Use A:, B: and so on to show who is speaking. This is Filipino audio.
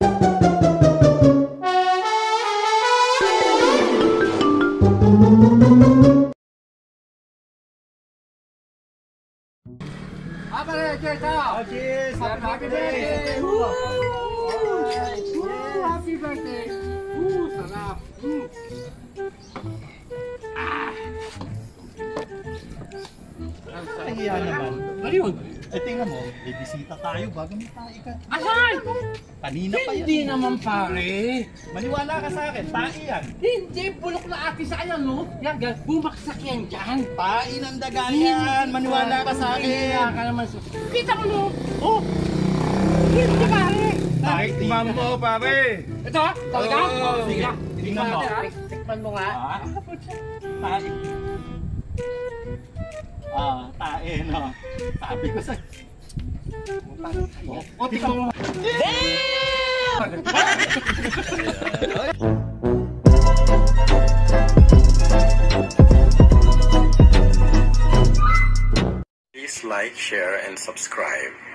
A: Cheers! Happy birthday! Happy birthday! Sarap!
B: Nahiya naman.
A: Ano yun?
B: Tingnan mo, may bisita tayo bago may tayo ka.
A: Asan?
B: Kanina pa yan.
A: Hindi naman pare.
B: Maniwala ka sa akin, tae yan.
A: Hindi, bulok na ate sa ayan, no? Yan, bumaksak yan dyan.
B: Tae ng daga yan. Maniwala ka sa akin.
A: Kaya ka naman. Kita mo, no? Oh! Hindi pare.
B: Tikman mo, pare.
A: Ito, talaga?
B: Oo, sige. Tingnan mo.
A: Tikman mo nga.
B: Tae. Tae, no? Sabi ko sa... tingnan mo.
C: Please like, share, and subscribe.